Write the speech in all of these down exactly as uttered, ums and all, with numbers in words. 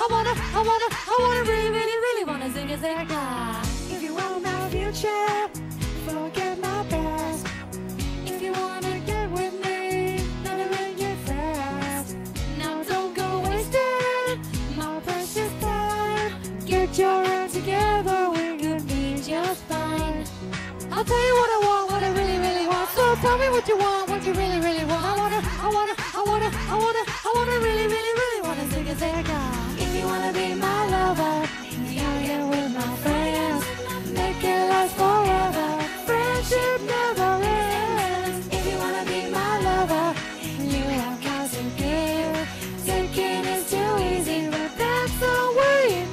I wanna, I wanna, I wanna really, really, really wanna sing a sing a If you want my future, forget my past. If you wanna get with me, then arrange it fast. Now don't go wasting my precious time. Get your act together, We could be just fine. I'll tell you what I want, what I really, really want. So tell me what you want, what you really, really want. I wanna, I wanna, I wanna, I wanna, I wanna really, really, really wanna sing a sing a If you wanna be my lover, hang out with my friends. Make it last forever. Friendship never ends. If you wanna be my lover, you have got to give. Taking is too easy, but that's the way it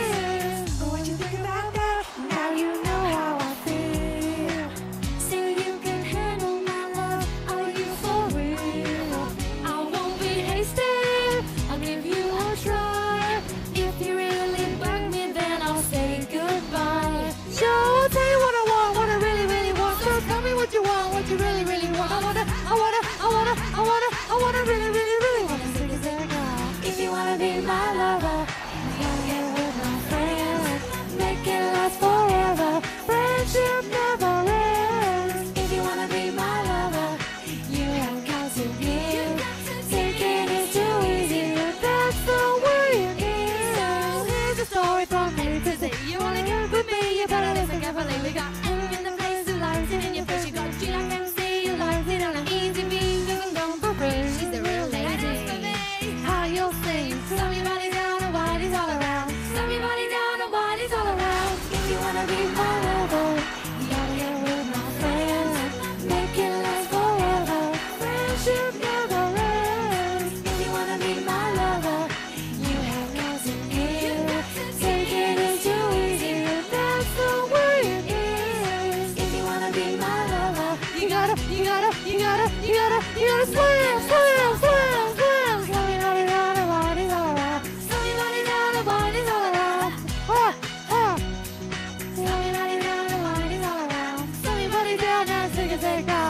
is. What you think about that? Now you know how I feel. So you can handle my love, are you for real? I won't be hasty, I'll give you a try. If you really bug me, then I'll say goodbye. So I'll tell you what I want, what I really, really want. So tell me what you want, what you really, really want. I wanna, I wanna, I wanna, I wanna, I wanna really, really, really wanna sing a sing a If you wanna be my lover, hang out with my friends. Make it last forever. Friendship never ends. If you wanna be my lover, you have got to give. Taking is too easy, but that's the way it is. So here's a story from A to Z. You wanna get with me, you better listen carefully. We got M in the place who likes it in your face. You got G like M C, you likes it on an easy beat. Doesn't go for free. She's a real lady. How you'll sing. Slam your body down and body's all around. Slam your body down and body's all around. If you wanna be my lover, you gotta get with my friends. Make it last forever. Friendship never ends. If you wanna be my lover, you have got to give. Taking is too easy, but that's the way it is. If you wanna be my lover, you gotta, you gotta, you gotta, you gotta, you gotta slam, slam, slam, slam. Slam your body down and body's all around. Slam your body down and body's all around. Ah, ah. Slam your body down and body's all around. Slam your body down and sing a sing a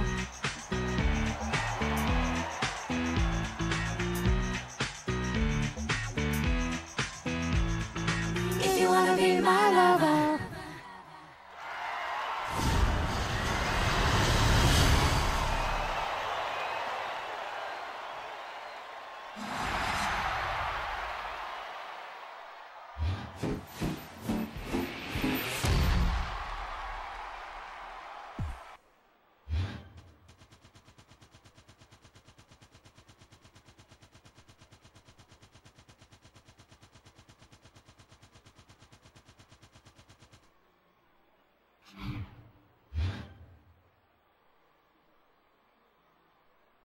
If you wanna be my lover.